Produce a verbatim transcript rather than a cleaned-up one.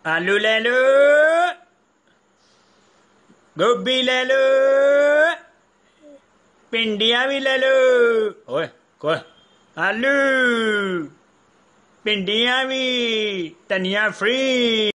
ਆਲੂ ਲੈ ਲੋ, ਗੋਭੀ ਲੈ ਲੋ, ਭਿੰਡੀਆਂ ਵੀ ਲੈ ਲੋ। ਓਏ ਕੋਏ ਆਲੂ, ਭਿੰਡੀਆਂ ਵੀ, ਧਨੀਆ ਫ੍ਰੀ।